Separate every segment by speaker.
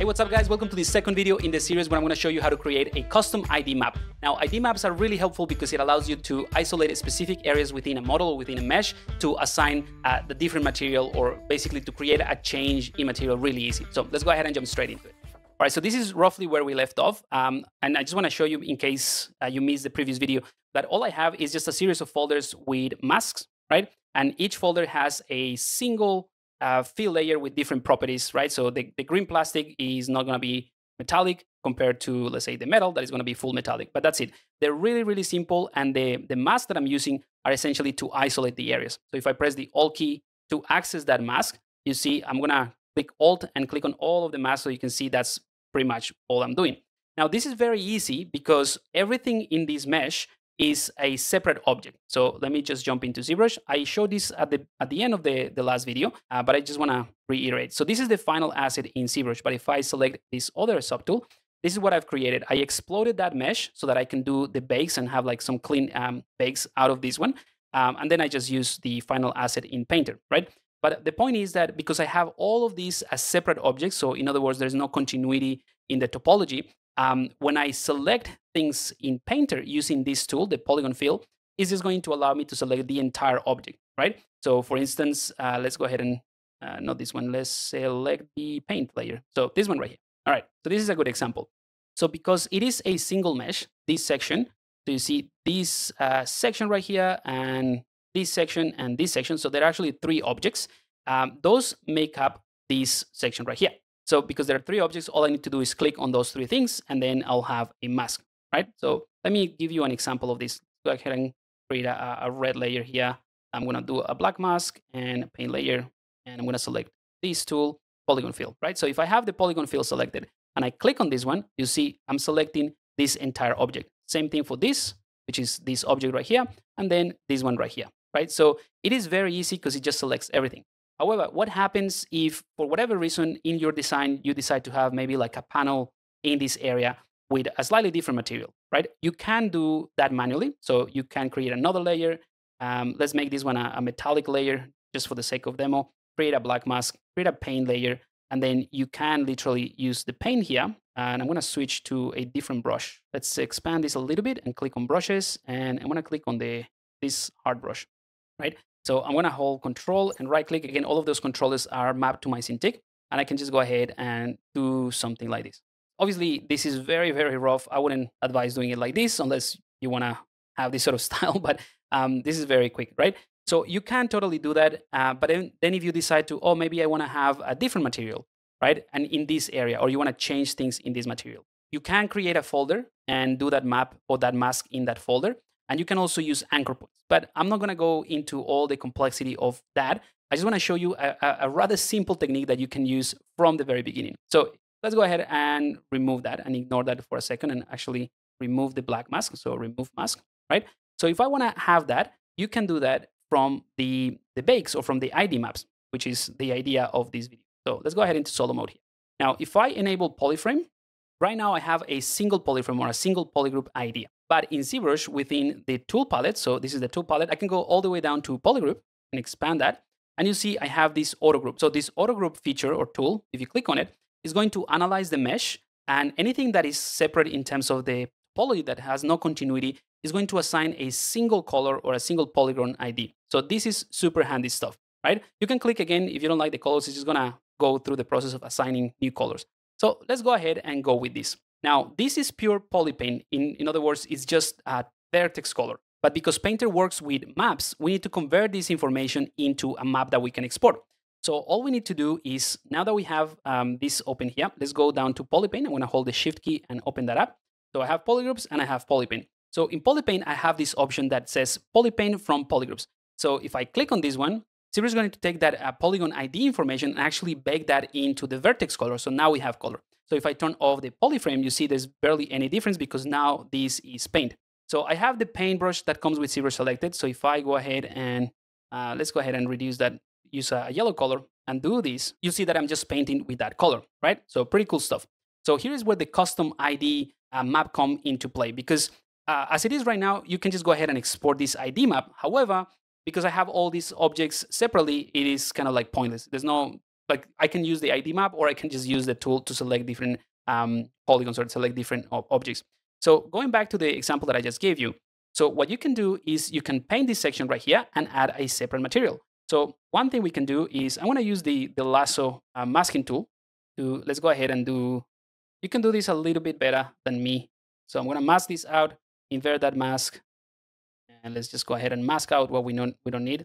Speaker 1: what's up guys? Welcome to the second video in the series where I'm going to show you how to create a custom ID map. Now, ID maps are really helpful because it allows you to isolate specific areas within a model or within a mesh to assign the different material, or basically to create a change in material really easy. So let's go ahead and jump straight into it. All right, so this is roughly where we left off. And I just want to show you, in case you missed the previous video, that all I have is just a series of folders with masks, right? And each folder has a single fill layer with different properties, right? So the green plastic is not going to be metallic compared to, let's say, the metal that is going to be full metallic, but that's it. They're really, really simple, and the masks that I'm using are essentially to isolate the areas. So if I press the Alt key to access that mask, you see I'm going to click Alt and click on all of the masks, so you can see that's pretty much all I'm doing. Now, this is very easy because everything in this mesh is a separate object. So let me just jump into ZBrush. I showed this at the end of the last video, but I just want to reiterate. So this is the final asset in ZBrush, but if I select this other subtool, this is what I've created. I exploded that mesh so that I can do the bakes and have like some clean bakes out of this one. And then I just use the final asset in Painter, right? But the point is that because I have all of these as separate objects, so in other words, there's no continuity in the topology, when I select things in Painter using this tool, the Polygon FIll, is just going to allow me to select the entire object, right? So for instance, let's go ahead and, not this one, let's select the paint layer. So this one right here. All right, so this is a good example. So because it is a single mesh, this section, so you see this section right here, and this section, and this section, so there are actually three objects. Those make up this section right here. So because there are three objects, all I need to do is click on those three things, and then I'll have a mask, right? So let me give you an example of this. Go ahead and create a red layer here. I'm going to do a black mask and a paint layer, and I'm going to select this tool, Polygon FIll, right? So if I have the Polygon FIll selected and I click on this one, you see I'm selecting this entire object. Same thing for this, which is this object right here, and then this one right here, right? So it is very easy because it just selects everything. However, what happens if, for whatever reason, in your design, you decide to have maybe like a panel in this area with a slightly different material, right? You can do that manually. So you can create another layer. Let's make this one a metallic layer just for the sake of demo. Create a black mask, create a paint layer, and then you can literally use the paint here. And I'm going to switch to a different brush. Let's expand this a little bit and click on brushes. And I'm going to click on this hard brush, right? So I'm going to hold Control and right click. Again, all of those controllers are mapped to my Cintiq, and I can just go ahead and do something like this. Obviously, this is very, very rough. I wouldn't advise doing it like this unless you want to have this sort of style, but this is very quick, right? So you can totally do that. But then if you decide to, oh, maybe I want to have a different material, right? And in this area, or you want to change things in this material, you can create a folder and do that map or that mask in that folder. And you can also use anchor points. But I'm not going to go into all the complexity of that. I just want to show you a rather simple technique that you can use from the very beginning. So let's go ahead and remove that and ignore that for a second and actually remove the black mask. So remove mask, right? So if I want to have that, you can do that from the bakes or from the ID maps, which is the idea of this video. So let's go ahead into solo mode here. Now, if I enable polyframe, right now I have a single polyframe or a single polygroup idea. But in ZBrush, within the tool palette, so this is the tool palette, I can go all the way down to polygroup and expand that. And you see I have this auto group. So this auto group feature or tool, if you click on it, is going to analyze the mesh, and anything that is separate in terms of the topology that has no continuity is going to assign a single color or a single polygon ID. So this is super handy stuff, right? You can click again if you don't like the colors. It's just going to go through the process of assigning new colors. So let's go ahead and go with this. Now, this is pure polypaint. In other words, it's just a vertex color. But because Painter works with maps, we need to convert this information into a map that we can export. So all we need to do is, now that we have this open here, let's go down to Polypaint. I'm going to hold the Shift key and open that up. So I have polygroups and I have Polypaint. So in Polypaint, I have this option that says Polypaint from polygroups. So if I click on this one, ZBrush is going to take that Polygon ID information and actually bake that into the vertex color. So now we have color. So if I turn off the polyframe, you see there's barely any difference because now this is paint. So I have the paintbrush that comes with ZBrush selected. So if I go ahead and let's go ahead and reduce that, use a yellow color and do this, you see that I'm just painting with that color, right? So pretty cool stuff. So here is where the custom ID map come into play, because as it is right now, you can just go ahead and export this ID map. However, because I have all these objects separately, it is kind of like pointless. There's no like I can use the ID map, or I can just use the tool to select different polygons or select different objects. So going back to the example that I just gave you, so what you can do is you can paint this section right here and add a separate material. So one thing we can do is I want to use the lasso masking tool to, let's go ahead and do, you can do this a little bit better than me. So I'm going to mask this out, invert that mask, and let's just go ahead and mask out what we don't need.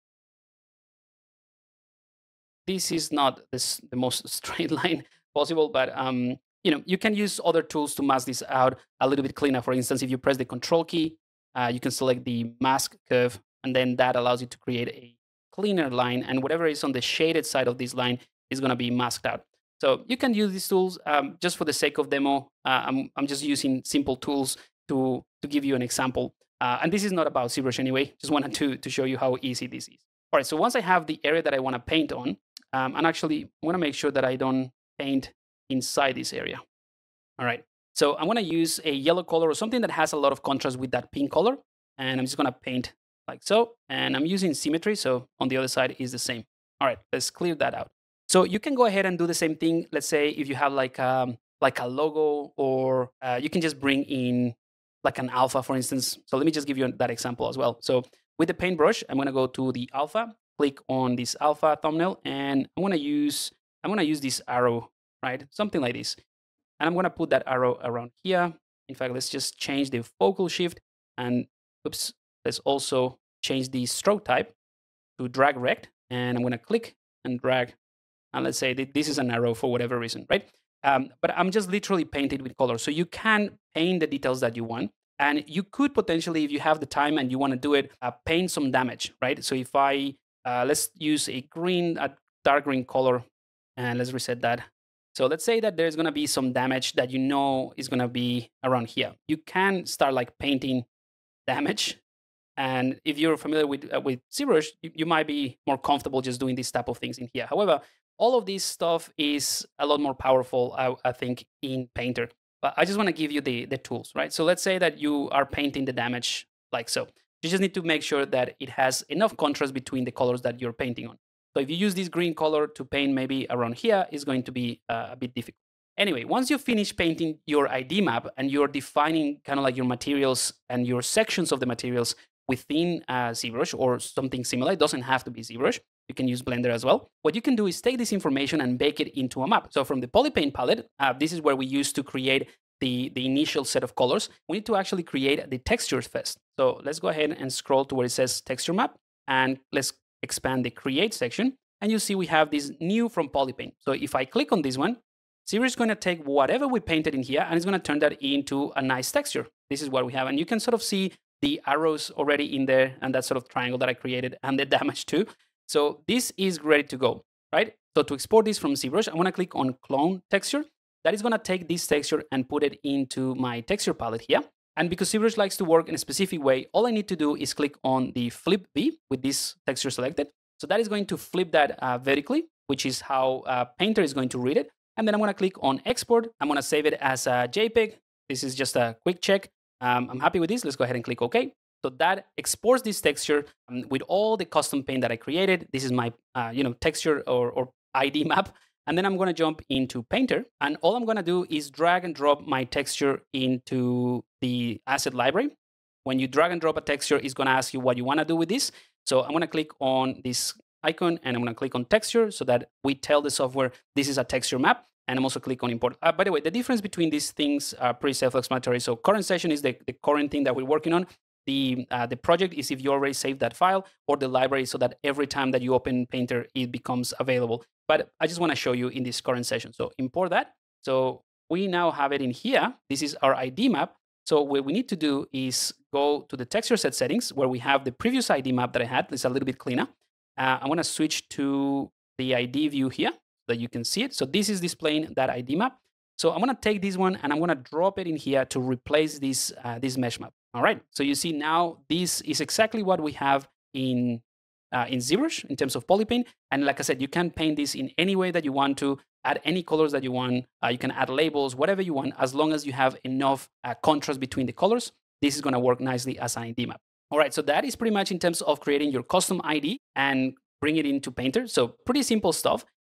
Speaker 1: This is not the most straight line possible, but you know, you can use other tools to mask this out a little bit cleaner. For instance, if you press the Control key, you can select the mask curve, and then that allows you to create a cleaner line, and whatever is on the shaded side of this line is going to be masked out. So you can use these tools just for the sake of demo. I'm just using simple tools to give you an example. And this is not about ZBrush anyway. Just wanted to show you how easy this is. All right, so once I have the area that I want to paint on, and actually I want to make sure that I don't paint inside this area. All right, so I'm going to use a yellow color or something that has a lot of contrast with that pink color. And I'm just going to paint like so. And I'm using symmetry, so on the other side is the same. All right, let's clear that out. So you can go ahead and do the same thing. Let's say if you have like a logo, or you can just bring in like an alpha, for instance. So let me just give you that example as well. So with the paintbrush, I'm going to go to the alpha, click on this alpha thumbnail, and I'm going to use this arrow, right? Something like this. And I'm going to put that arrow around here. In fact, let's just change the focal shift, and oops, let's also change the stroke type to drag rect. And I'm going to click and drag. And let's say that this is an arrow for whatever reason, right? But I'm just literally painted with color. So you can paint the details that you want. And you could potentially, if you have the time and you want to do it, paint some damage, right? So if I, let's use a dark green color, and let's reset that. So let's say that there's going to be some damage that you know is going to be around here. You can start like painting damage. And if you're familiar with ZBrush, you might be more comfortable just doing this type of things in here. However, all of this stuff is a lot more powerful, I think, in Painter. But I just want to give you the tools, right? So let's say that you are painting the damage like so. You just need to make sure that it has enough contrast between the colors that you're painting on. So if you use this green color to paint maybe around here, it's going to be a bit difficult. Anyway, once you finish painting your ID map and you're defining kind of like your materials and your sections of the materials within ZBrush or something similar, it doesn't have to be ZBrush. You can use Blender as well. What you can do is take this information and bake it into a map. So from the polypaint palette, this is where we use to create the initial set of colors. We need to actually create the textures first. So let's go ahead and scroll to where it says texture map, and let's expand the create section. And you see we have this new from polypaint. So if I click on this one, ZBrush is going to take whatever we painted in here and it's going to turn that into a nice texture. This is what we have. And you can sort of see the arrows already in there and that sort of triangle that I created and the damage too. So this is ready to go, right? So to export this from ZBrush, I want to click on clone texture. That is going to take this texture and put it into my texture palette here. And because ZBrush likes to work in a specific way, all I need to do is click on the flip V with this texture selected. So that is going to flip that vertically, which is how Painter is going to read it. And then I'm going to click on export. I'm going to save it as a JPEG. This is just a quick check. I'm happy with this. Let's go ahead and click OK. So that exports this texture with all the custom paint that I created. This is my texture or ID map. And then I'm going to jump into Painter. And all I'm going to do is drag and drop my texture into the asset library. When you drag and drop a texture, it's going to ask you what you want to do with this. So I'm going to click on this icon and I'm going to click on texture so that we tell the software this is a texture map. And I'm also click on import. By the way, the difference between these things are pretty self-explanatory. So current session is the current thing that we're working on. The project is if you already saved that file, or the library so that every time that you open Painter, it becomes available. But I just want to show you in this current session. So import that. So we now have it in here. This is our ID map. So what we need to do is go to the texture set settings where we have the previous ID map that I had. It's a little bit cleaner. I'm going to switch to the ID view here so that you can see it. So this is displaying that ID map. So I'm going to take this one and I'm going to drop it in here to replace this mesh map. All right. So you see now this is exactly what we have in ZBrush in terms of polypaint. And like I said, you can paint this in any way that you want to, add any colors that you want. You can add labels, whatever you want, as long as you have enough contrast between the colors. This is going to work nicely as an ID map. All right. So that is pretty much in terms of creating your custom ID and bring it into Painter. So pretty simple stuff.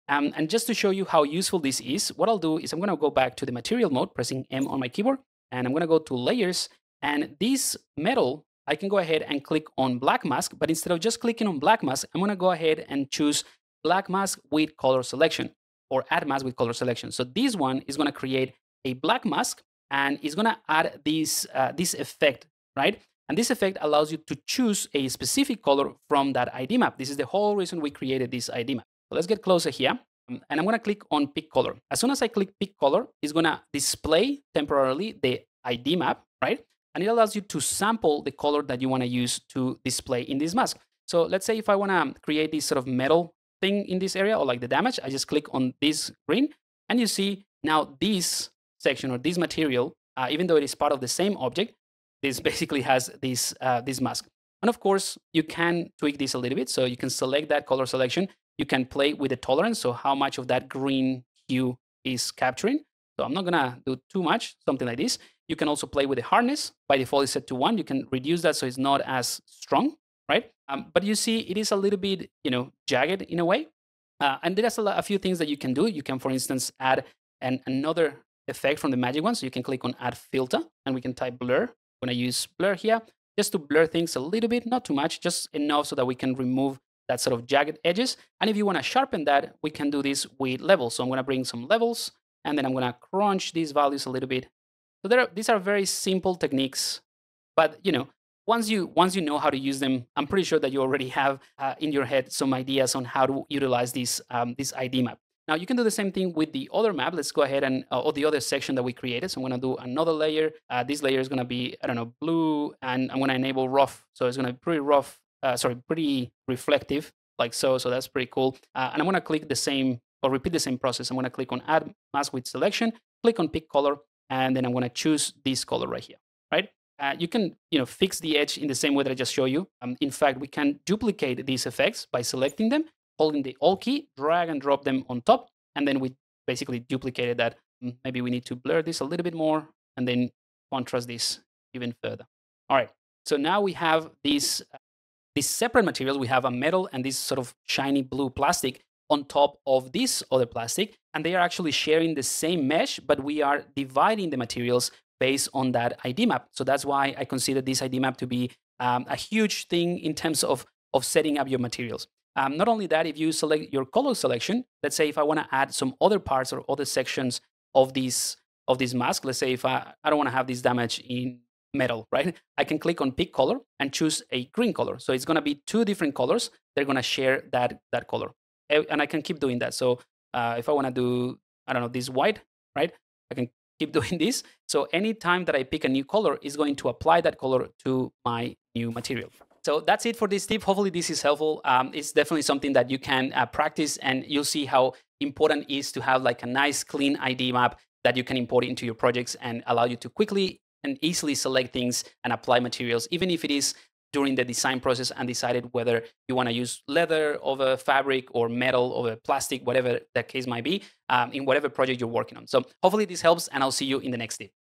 Speaker 1: And just to show you how useful this is, what I'll do is I'm going to go back to the material mode, pressing M on my keyboard, and I'm going to go to layers. And this metal, I can go ahead and click on black mask, but instead of just clicking on black mask, I'm going to go ahead and choose black mask with color selection, or add mask with color selection. So this one is going to create a black mask, and it's going to add this effect, right? And this effect allows you to choose a specific color from that ID map. This is the whole reason we created this ID map. So let's get closer here. And I'm going to click on pick color. As soon as I click pick color, it's going to display temporarily the ID map, right? And it allows you to sample the color that you want to use to display in this mask. So let's say if I want to create this sort of metal thing in this area, or like the damage, I just click on this green, and you see now this section or this material, even though it is part of the same object, this basically has this mask. And of course, you can tweak this a little bit. So you can select that color selection. You can play with the tolerance, so how much of that green hue is capturing. So I'm not gonna do too much, something like this. You can also play with the hardness. By default, it's set to 1. You can reduce that so it's not as strong, right? But you see, it is a little bit, jagged in a way. And there's a few things that you can do. You can, for instance, add another effect from the magic one. So you can click on add filter, and we can type blur. I'm gonna use blur here, just to blur things a little bit, not too much, just enough so that we can remove that sort of jagged edges. And if you want to sharpen that, we can do this with levels. So I'm going to bring some levels, and then I'm going to crunch these values a little bit. So these are very simple techniques, but once you know how to use them, I'm pretty sure that you already have in your head some ideas on how to utilize this ID map. Now you can do the same thing with the other map. Let's go ahead and or the other section that we created. So I'm going to do another layer. This layer is going to be, I don't know, blue, and I'm going to enable rough. So it's going to be pretty rough. Pretty reflective, like so. So that's pretty cool. And I'm going to click the same, or repeat the same process. I'm going to click on add mask with selection, click on pick color, and then I'm going to choose this color right here, right? You can, fix the edge in the same way that I just showed you. In fact, we can duplicate these effects by selecting them, holding the Alt key, drag and drop them on top, and then we basically duplicated that. Maybe we need to blur this a little bit more, and then contrast this even further. All right. So now we have these separate materials. We have a metal and this sort of shiny blue plastic on top of this other plastic, and they are actually sharing the same mesh, but we are dividing the materials based on that ID map. So that's why I consider this ID map to be a huge thing in terms of setting up your materials. Not only that, if you select your color selection, let's say if I want to add some other parts or other sections of this mask, let's say if I don't want to have this damage in metal, right? I can click on pick color and choose a green color. So it's going to be 2 different colors. They're going to share that color. And I can keep doing that. So if I want to do, I don't know, this white, right? I can keep doing this. So anytime that I pick a new color, it's going to apply that color to my new material. So that's it for this tip. Hopefully this is helpful. It's definitely something that you can practice, and you'll see how important it is to have like a nice clean ID map that you can import into your projects and allow you to quickly and easily select things and apply materials, even if it is during the design process and decided whether you want to use leather over fabric or metal over plastic, whatever the case might be, in whatever project you're working on. So hopefully this helps, and I'll see you in the next tip.